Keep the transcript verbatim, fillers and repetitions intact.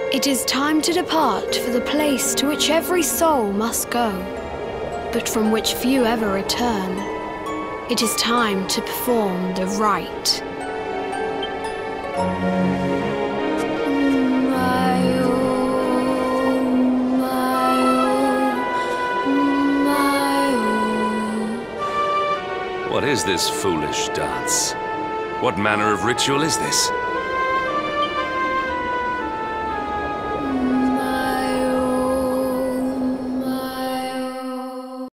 It is time to depart for the place to which every soul must go, but from which few ever return. It is time to perform the rite. What is this foolish dance? What manner of ritual is this?